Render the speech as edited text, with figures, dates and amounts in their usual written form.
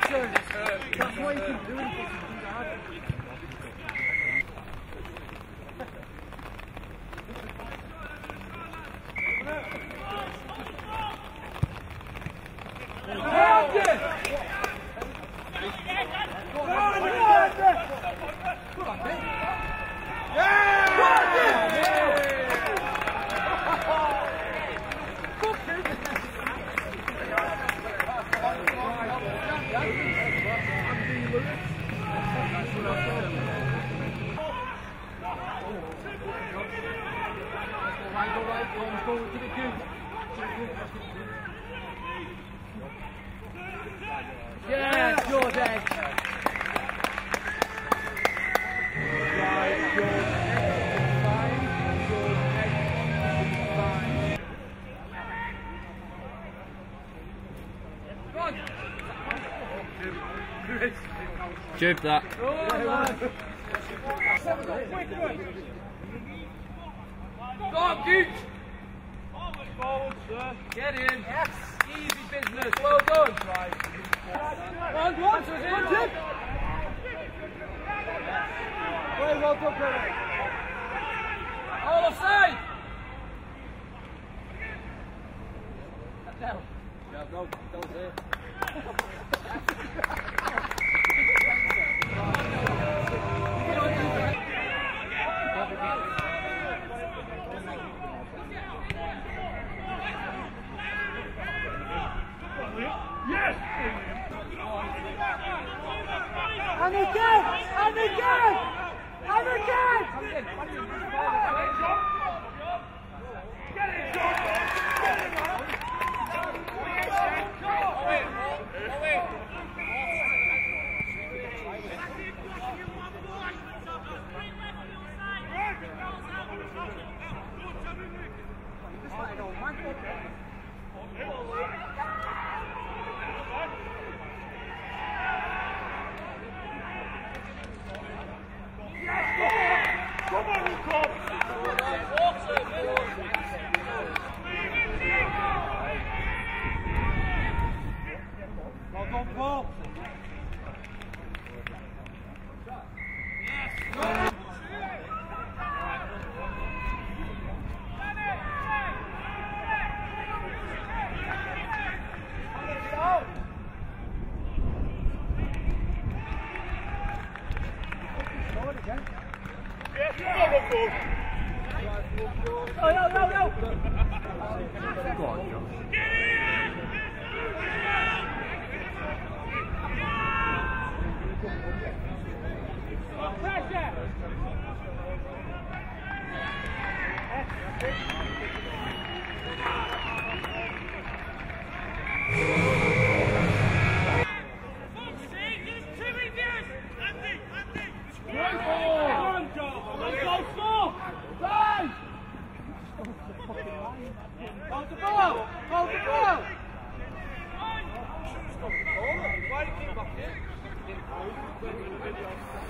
sir. That's why you keep doing it. Yeah, George Egg. Jib that. Go on, Gooch! Forward, sir. Get in. Yes. Easy business. Well done. One, Jib. Very well done, Peter. All offside. Go there. Yes! And again! And again! And again! Get it, John! Get it, man! Come on, Luke! Well done, Paul. Hold the ball! Hold the ball! Why do you keep back in?